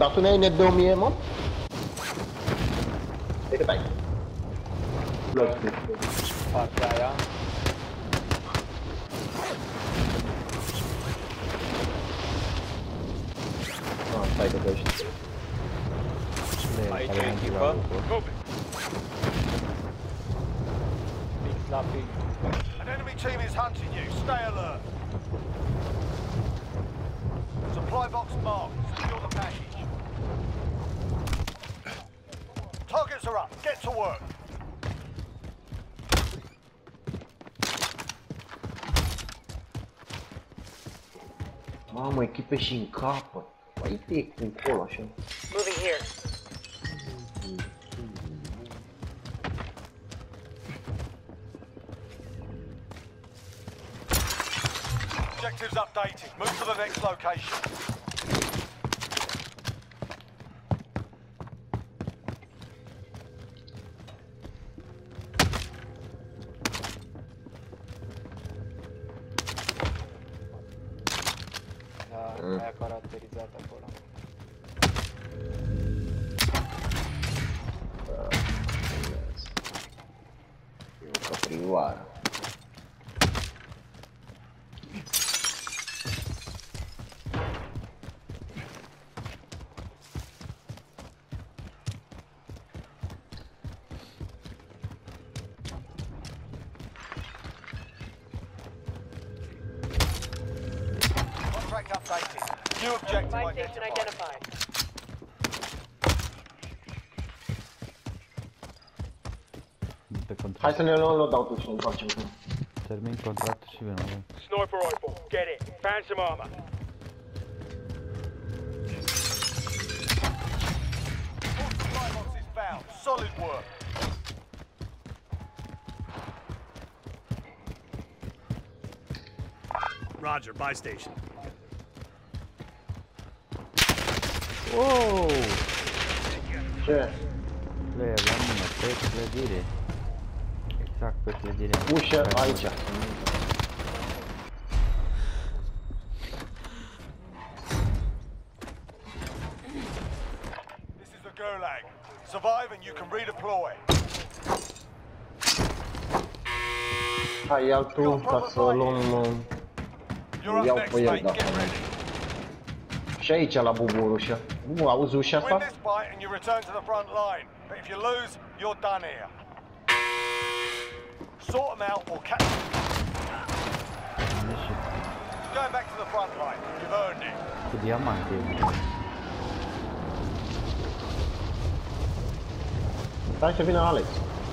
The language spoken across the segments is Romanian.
Dar tu ne-ai net de 1000, mă? De cât ai? Partea aia. Stai că găști. Aici e echipă. Fix la fix. An enemy team is hunting you. Stay alert. Supply box marked. Secure the package. Targets are up. Get to work. Mamă, echipe și în capă. Uite, e încolo așa. Moving here. Objectives updated. Move to the next location. Da, aia caracterizat acolo. E o căprioară. Contract updated. New objective Buy station identified. identified. Pe contract. Hai să ne luăm loadout-ul și ne întoarcem. Termin contractul și venim. Sniper rifle, get it. Found some armor. All supply boxes found. Solid work. Roger, buy station. Oh! Ce? Player la mine, pe clădire. Exact pe clădire. Ușă aici. This is the Gulag. Survive and you can redeploy. Hai, ia tu ca să luăm... You're up Iau next, pe el, mate. da. Get ready. Și aici la Bubur ușa. Nu, auzi ușa Win asta? this fight and you return to the front line. But if you lose, you're done here. Sort them out or catch them. Going back to the front line. You've earned it. Cu diamante. Stai să vină Alex.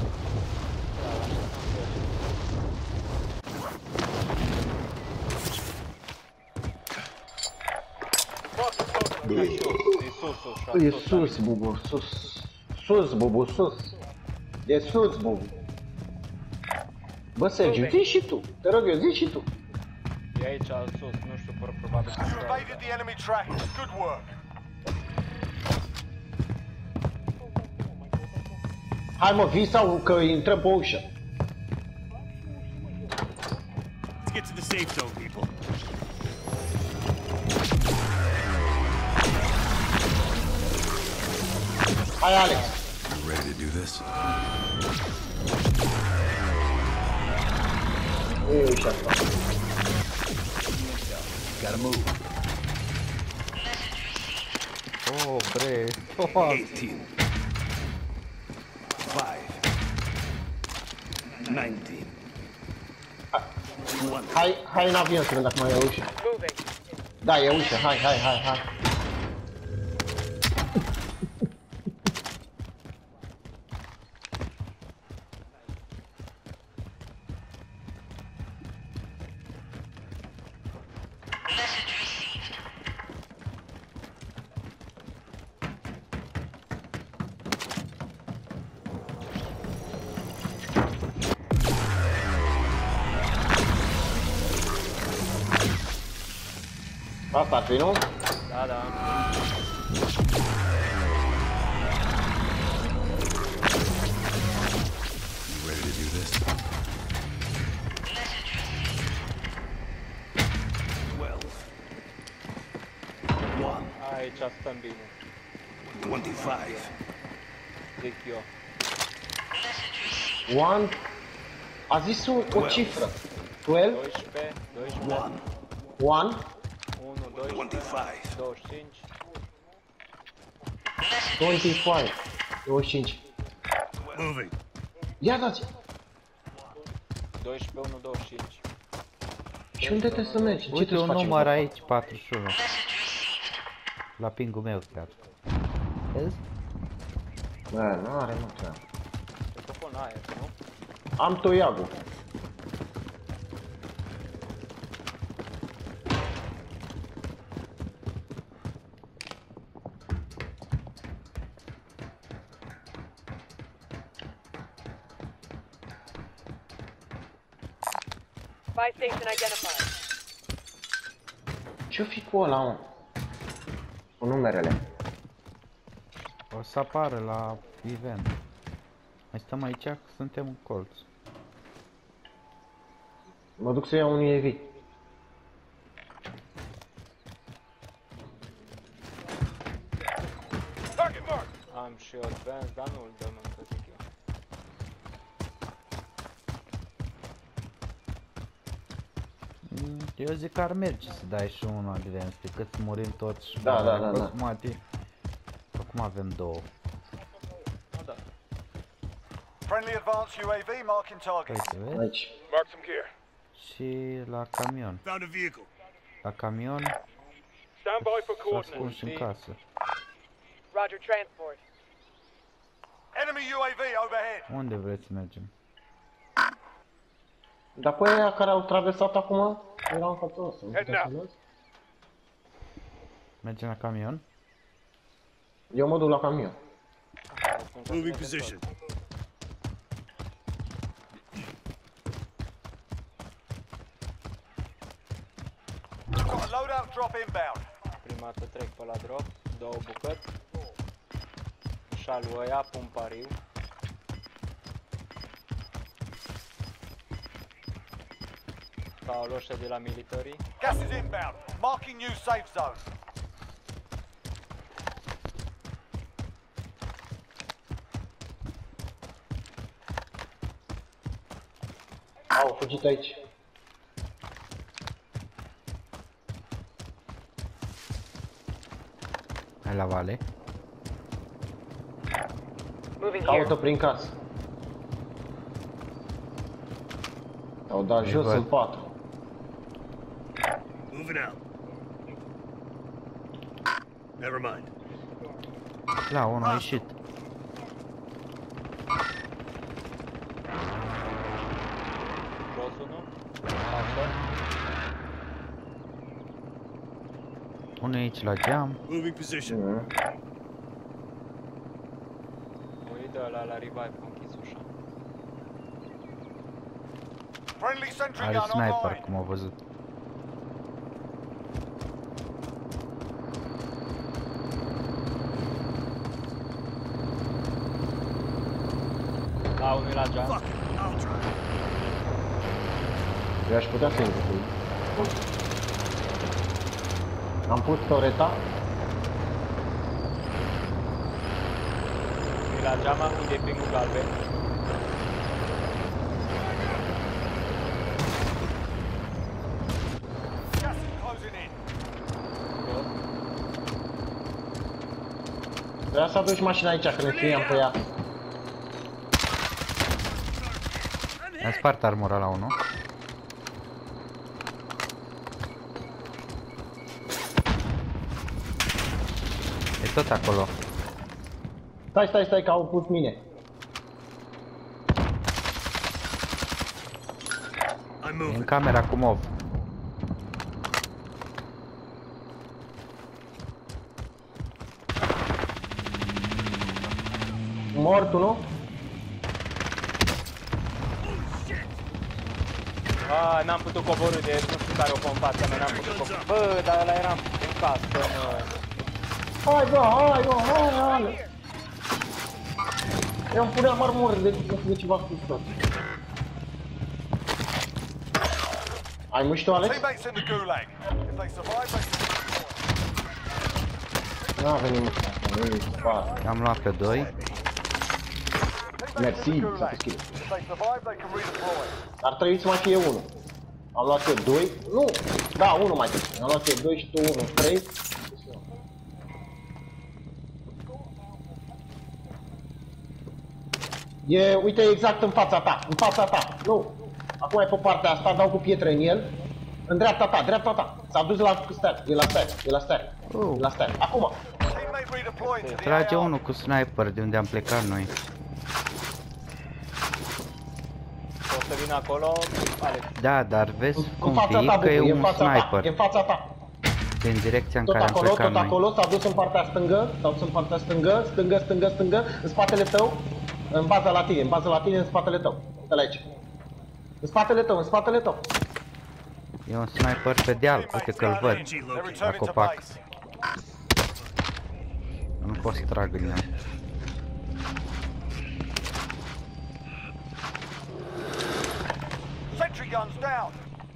E sus, Bubur, sus. Sus, Bubur, sus. E sus, Bubur. Bă, Sergiu, zi și tu. Te rog eu, zi și tu. E aici sus, nu știu, probabil că You evaded the enemy trackers. Good work. Hai mă, vii sau că intrăm pe ușă. Let's get to the safe zone, people. Hai, Alex. You ready to do this? E ușa asta. Gotta move. Oh, bre. 18. 5. 19. Hai în avion să vedem dacă mai e ușa. Moving. Da, e ușa, hai. Asta ar fi, nu? Da, da. You ready to do this? 12. 1. Aici stăm bine. 25. Zic eu. One. A zis o cifră. 12. 12, 12, 1. 1, 12, 25. 25. 25. 25. Moving. Ia dați. 12, 1, 25. Și unde trebuie să mergi? Ce Uite trebuie un să facem? număr aici, 41. La pingul meu chiar. Vezi? Bă, n-are mă treabă. Cred că pun aer, nu? Am toiagul. Buy station identified. Ce-o fi cu ăla, mă? Cu numerele. O să apară la event. Mai stăm aici că suntem în colț. Mă duc să iau un UAV. Target mark. Am și advance, dar nu-l dăm încă, zic eu. Eu zic că ar merge să dai și unul advance, decât să murim toți și Da, bă, da. basmati. Acum avem două. Nu da. Friendly advanced UAV marking target. Uite, vezi? Aici. Mark some gear. Și la camion. Found a vehicle. La camion Stand by for s-a coordinates. ascuns și în casă. Roger, transport. Enemy UAV overhead. Unde vreți să mergem? Dar pe aia care au traversat acum, erau în fața asta. Nu puteam să văd? Mergem la camion? Eu mă duc la camion. Moving position. Got a loadout drop inbound. Prima dată trec pe la drop, două bucăți. Șalul ăia, pun pariu. Ca o loșă de la military. Gas is inbound. Marking new safe zone. Au fugit aici. Hai la vale. Moving here. Caută prin casă. Au dat jos văd. în patru. Moving out. Never mind. La unul a ieșit. Jos unul. Față. Unul e aici la geam. Moving position. Uită ăla la revive, a închis ușa. Friendly sentry Are gun sniper, online. cum au văzut. Da, unul e la geam. Fuck it. I'll try. Eu aș putea să intru cu ei. Am pus toreta. E la geama unde e pingul galben. Gas is closing in. Jos. Trebuia să aduci mașina aici, că ne scriam pe ea. Am spart armura la unul. E tot acolo. Stai, că au pus mine. I'm E în moving. camera cu mov. Mort unul. N-am putut coborî de nu știu care o pun în fața mea, n-am putut coborî. Bă, dar ăla era în casă, mă. Hai bă. Eu îmi puneam armură de ceva frustrat. Ai muștit-o, Alex? Teammates in the gulag. If they survive, they N-a venit muștit. Nu-i spate. Am luat pe 2. Mersi, să te schimbi. If they survive, they can redeploy. Ar trebui să mai fie 1. Am luat eu 2. Nu, da, 1 mai trebuie. Am luat eu 2 și tu 1, 3. E, uite, exact în fața ta, în fața ta. Nu, acum e pe partea asta, dau cu pietre în el. În dreapta ta, dreapta ta. S-a dus la stack, e la stack, e la stack. E la stack. Acum. Teammate redeploying to the Trage AR. unul cu sniper de unde am plecat noi. O să vin acolo, Alex. Da, dar vezi În cum fața vii ta, că e Bubu, e în un fața ta, e sniper. în fața ta. Din direcția în Tot care am acolo, plecat tot noi. acolo, s-a dus în partea stângă, s-a dus în partea stângă, stângă, stângă, stângă, în spatele tău, în baza la tine, în baza la tine, în spatele tău. Stă aici. În spatele tău, în spatele tău. E un sniper pe deal, uite că-l văd. PNG They're located. returning to copac. base. Nu pot să trag în ea. Sentry guns down.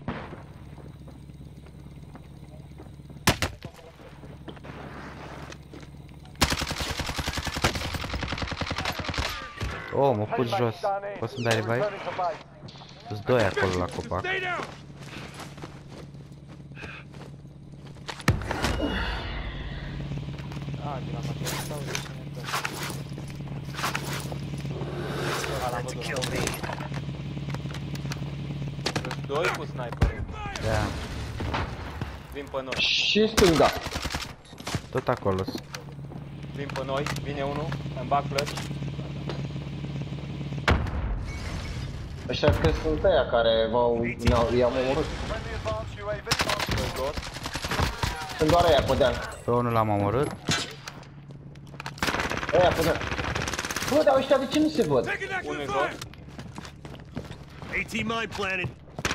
Oh, m-a pus jos. Teammates done in. Poți să-mi dai They're revive? returning to base. Sunt 2 acolo la copac. Stay down. Ah, de la mașină sau de ce ne dă? L-am văzut. Sunt 2 cu sniperul. Da, Vin pe noi, Și stânga. tot acolo. vin pe noi, vine unul, îmi bag plăci. Ăștia că sunt ăia care i-au omorât. Friendly advanced UAV. Doi jos. Sunt doar ăia pe deal. Pe unul l-am omorât. Ăia pe deal. Bă, dar ăștia de ce nu se văd? Taking that Unul good jos. fire. AT mine planted.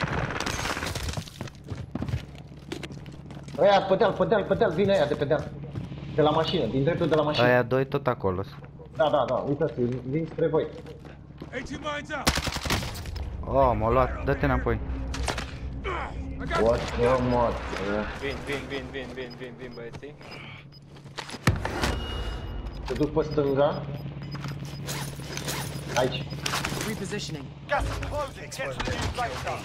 Ăia pe deal, pe deal, pe deal, vine ăia de pe deal. De la mașină, din dreptul de la mașină. Aia 2 tot acolo. Da, da, da, uitați, vin spre voi. AT mines out. Oh, m-a luat. Dă-te înapoi. What the mod? Vin băieții. Se duc pe stânga. Aici. Repositioning. Gas is closing. Get to the new safe zone.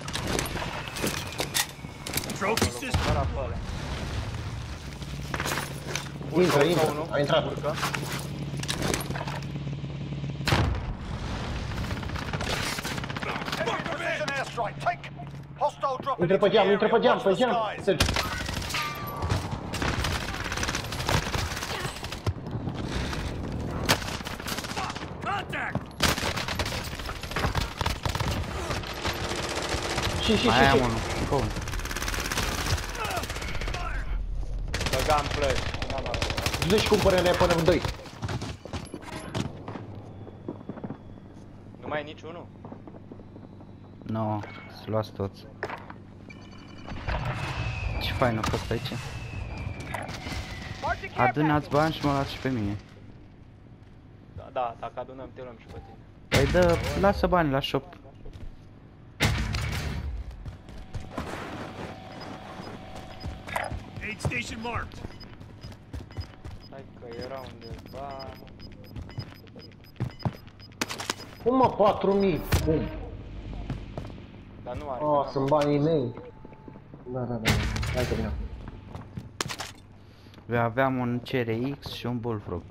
Trophy system. Fără afară. Intră, Urcă intră. unul, A intrat. urcă. Enemy precision airstrike. Take. Hostile dropping Intră pe into the geam, intră pe area. geam, Watch pe the geam. skies. Sergiu. Contact. Și. Mai am unul. Încă unul. Băgam plăci. N-am avut. Du-te și cumpără-ne până în 2. Nu mai e niciunul? No, să luați toți. Ce fain a fost aici. Mark the care Adunați bani și mă luați și pe mine. Da, dacă adunăm te luăm și pe tine. Păi dă, lasă bani la shop. Aid station marked. Hai că era undeva... Cum mă, 4000? Cum? Dar nu are. Oh, sunt banii mei. Da, da, da. Hai că vină. Eu aveam un CRX și un Bullfrog.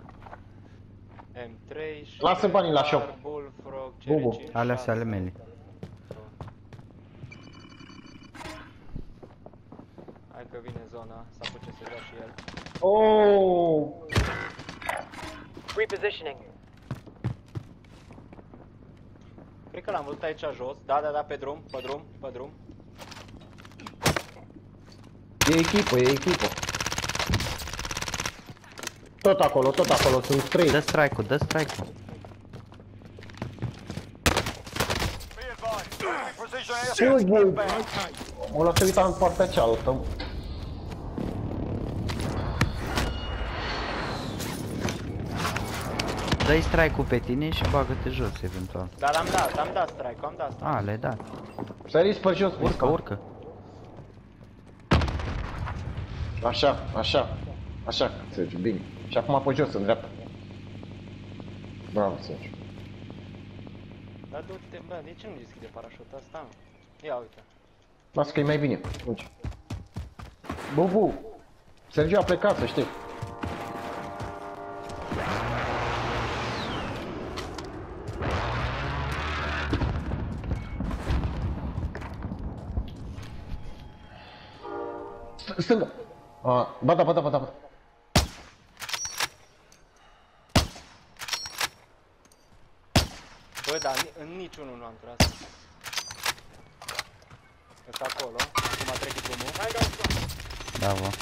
M3 și... Lasă banii la shop. Bullfrog, Bubu. CR5, Alea sunt ale mele. Hai că vine zona, să apuce să dea și el. Oh! Repositioning. Cred că l-am văzut aici jos. Da, pe drum, pe drum, pe drum. E echipă, e echipă. Tot acolo, sunt 3. Dă strike-ul, dă strike-ul. Be advised. Enemy precision airstrike Ce bă? inbound. O lăsă uita în partea cealaltă. Dă-i strike-ul pe tine și bagă-te jos, eventual. Dar am dat strike, am dat strike. A, le-ai dat. Săriți pe jos, Urcă, urcă. Așa, așa. Așa, Sergiu, bine. Și acum pe jos, în dreapta. Bravo, Sergiu. Dar du-te, bă, de ce nu deschide parașutul ăsta? Ia uite. Lasă că e mai bine. Uite. Bubu! Sergiu a plecat, să știi. Stânga! Ba da. Bă, dar în niciunul nu am tras. Ăsta acolo, acum trece drumul. Da, bă.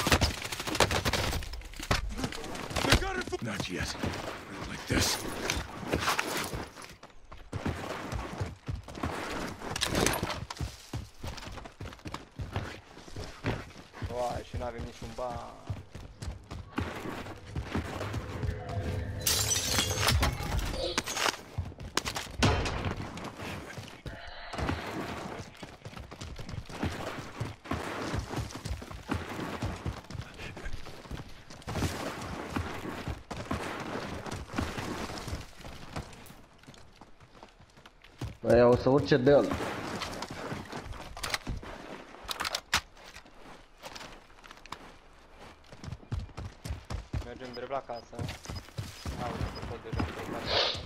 They got her. Not yet. Not like this. Uai, și n-avem niciun ban. Aia o să urce de el. Mergem drept la casă. Uite, tot deja plecat.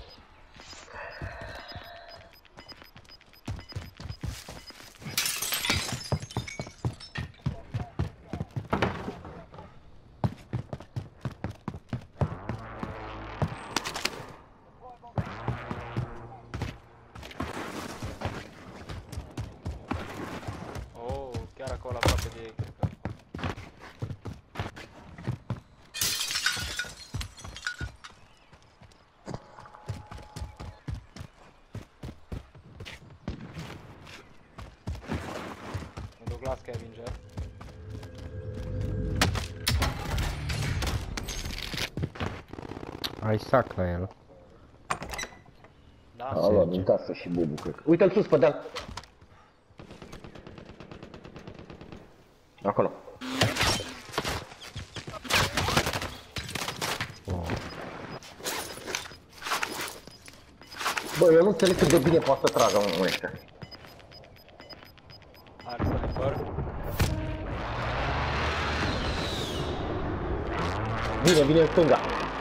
Oh, chiar acolo aproape de ei, cred că. Mă duc la scavenger. Ai sac la el. Da, A luat din casă și Bubu, cred că. Uite-l sus, pe deal. Acolo. Bă, eu nu înțeleg cât de bine poate să tragă unul ăștia. are sniper. Vine în stânga.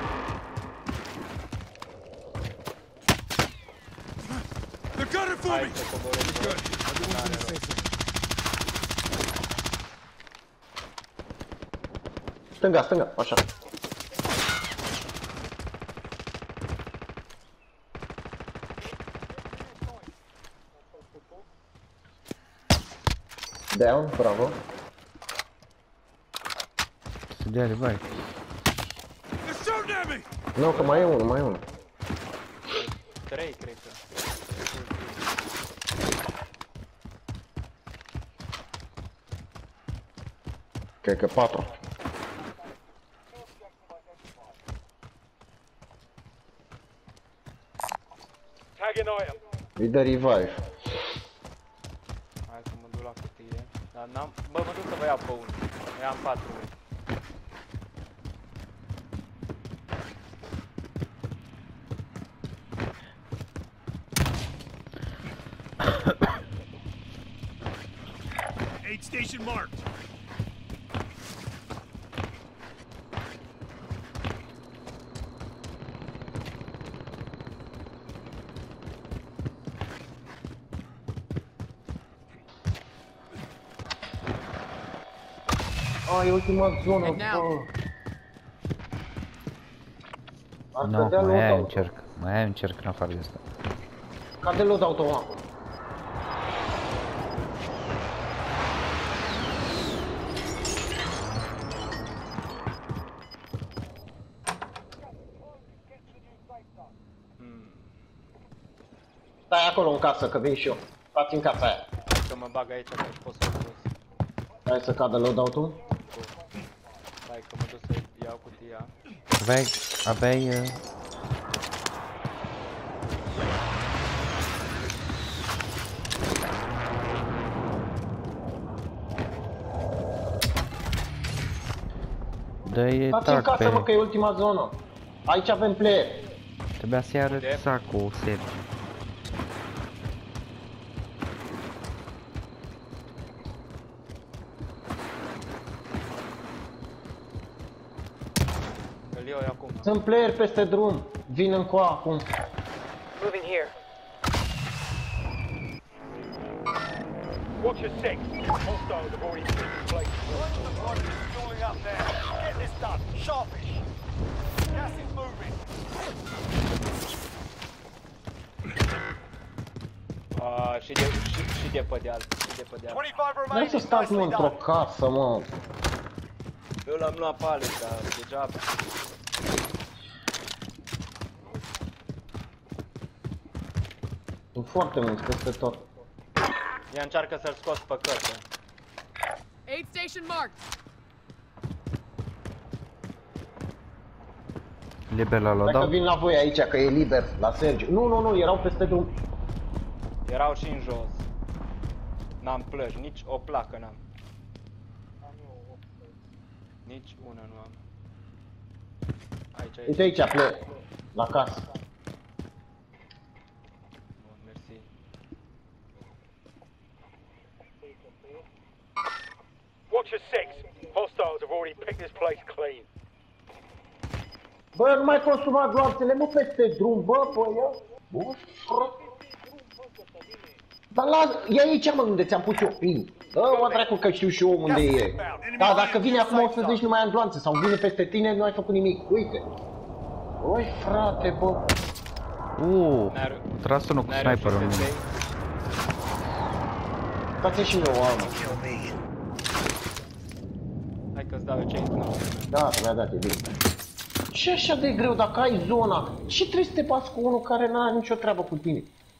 They're gunning for Hai me. să coborâm. N-are rost. Stânga, așa. Down, bravo. Studiare, vai. They're shooting at me. Nu, că mai e unul. 3, cred că. Cred că 4. Tagging item. Îi dă revive. Hai să mă duc la cutie. Dar n-am... Bă, mă duc să vă iau pe unul. Eu am 4. Aid station marked. E ultima zonă, bă. Ar Nu, cădea mai ai loadout. încerc. Mai ai încerc în afară de asta. Cade loadout-ul ăla. Stai acolo în casă, că vin și eu. Stați în casa aia. Hai că mă bag aici, că și pot să o pus. Hai să cadă loadout-ul. Hai că mă duc să iau cutia. Aveai Dă-i Stați în tac casă, mă, că pe... e ultima zonă. Aici avem player. Trebuia să-i arăt Unde? sacul, Sergiu. Îl iau eu acum. Sunt player peste drum. Vin încoa acum. Moving here. Watch your six. Hostiles have already taken place. Stalling up there. Get this done. Sharpish. Gas is moving. Și de pe deal. Și de pe deal. 25 Hai remaining. să stați, mă, Nicely într-o done. casă, mă. Eu l-am luat pe Alex, dar degeaba. Sunt foarte mulți peste tot. Ea încearcă să-l scos pe cătă. Aid station marked. Liber la Dacă loadout. vin la voi aici, că e liber, la Sergiu. Nu, erau peste drum. Erau și în jos. N-am plăci, nici o placă n-am. Nici una nu am. Aici. Uite aici, player. La casă. Bun, mersi. Watch your six. Hostiles have already picked this place clean. Bă, nu mai consuma gloanțele, mă, peste drum, bă, băiat. Bă, frate. Dar e aici, mă, unde ți-am pus eu pin. Bă, mă, dracu, că știu și eu unde e. Da, dacă vine acum o să zici nu mai am gloanțe sau vine peste tine, nu ai făcut nimic. Uite. Oi, frate, bă. Tras unul cu N-ai sniperul în reușit mine. să-ți Stați și eu, am. Hai că-ți dau eu ce nou. Da, mi-a dat, e bine. Ce așa de greu dacă ai zona? Și trebuie să te bați cu unul care n-are nicio treabă cu tine.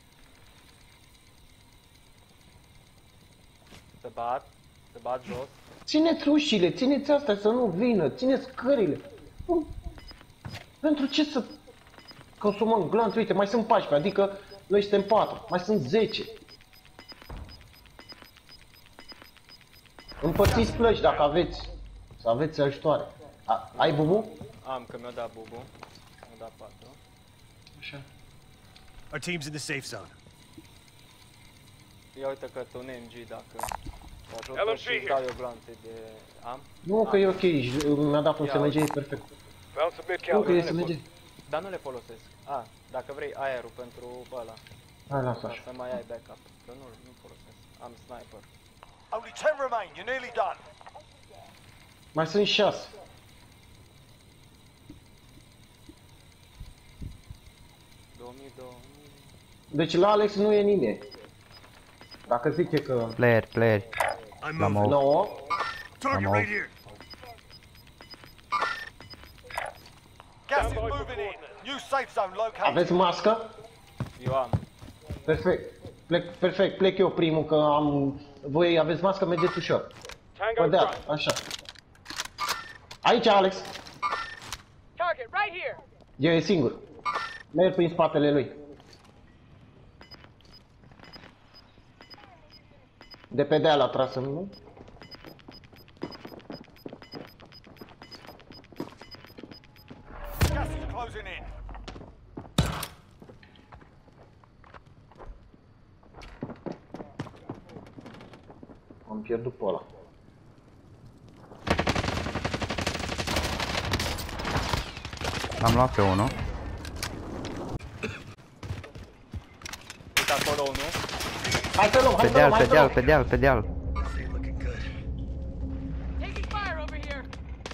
Să bat jos. Țineți ușile, țineți astea să nu vină, țineți scările. Nu. Pentru ce să consumăm glanț? Uite, mai sunt 14, adică noi suntem 4, mai sunt 10. Împărțiți plăci dacă aveți, să aveți ajutoare. Ai bubu? Am, că mi-a dat bubu. Mi-a dat 4. Așa. Our team's in the safe zone. Ia uite că tu un MG dacă te ajută și îți dau eu glanțe de... Am? Nu, că e ok, mi-a dat un SMG, e perfect. Found some mid Nu, că e caliber. SMG. Dar nu le folosesc. Dacă vrei aerul pentru ăla. Hai, lasă Ca așa. să mai ai backup. Că nu folosesc. Am sniper. Only 10 remain. You're nearly done. Mai sunt 6. Deci la Alex nu e nimeni. Dacă zice că... Player. I'm L-am moving. auzit. 9, Target right here. Gas is moving in. New safe zone located. aveți mască? Eu am. Perfect, plec eu primul că am... Voi aveți mască, mergeți ușor. Păi da, așa. Aici, Alex. Target right here. Eu e singur. Merg prin spatele lui. De pe deal a tras în mine. Gas is closing in. Am pierdut pe ăla. Am luat pe unul. Uite acolo unul. Hai să luăm, hai să luăm, hai să luăm. Pe deal. Taking fire over here.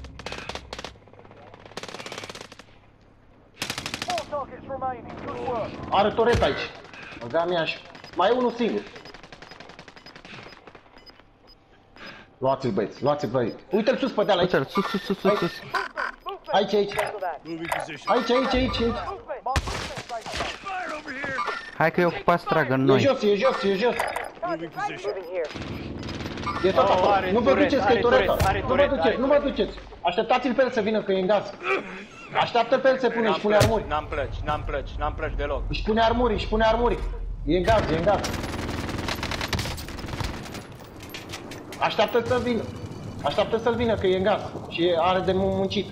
4 targets remaining. Good work. Are toret aici. Băga mea și... Mai e unul singur. Luați-l, băieți, luați-l, băieți. Uite-l sus pe deal aici. Uite-l, sus. Aici. Moving position. Aici. Fire over here. Hai că e ocupat tragă în E noi. jos. Moving position. Moving here. E tot acolo. are Nu vă turet, duceți că e are tureta. turet, are Nu vă turet, duceți, are nu vă duceți. Așteptați-l pe el să vină că e în gaz. Așteaptă pe el să pune, își pune armuri. N-am plăci deloc. Își pune armuri. E în gaz. Așteaptă să vină. Așteaptă să-l vină, că e în gaz și are de muncit.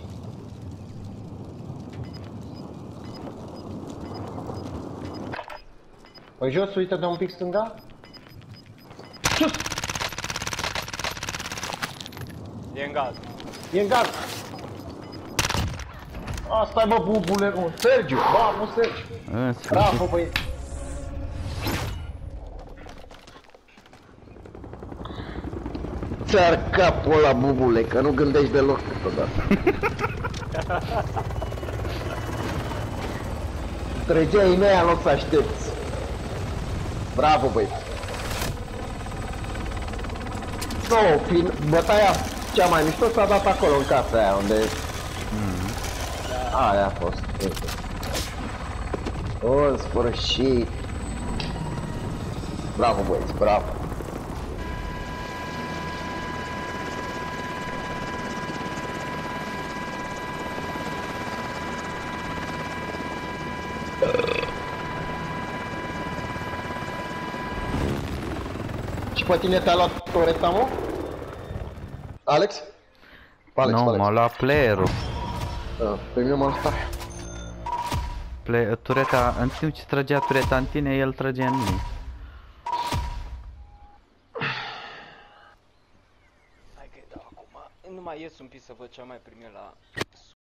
Păi jos, uite de un pic stânga. Sus! E în gaz. E în gaz! Asta-i bă, bubule, Sergiu! Bravo, Sergiu! În sfârșit. Bravo, băi! Ți-ar capul ăla, bubule, că nu gândești deloc câteodată. Trăgeai în aia, în loc să aștepți. Bravo, băi! No, bătaia cea mai mișto s-a dat acolo, în casa aia, unde... Aia a fost. O, în sfârșit! Bravo, băieți, bravo! Și pe tine te-a luat toreta, mă? Alex? Alex, Nu, Alex. m-a luat playerul. Pe mine m-a luat. Tureta, în timp ce trăgea tureta în tine, el trăgea în mine. Hai că-i dau acum. Nu mai ies un pic să văd ce am mai primit la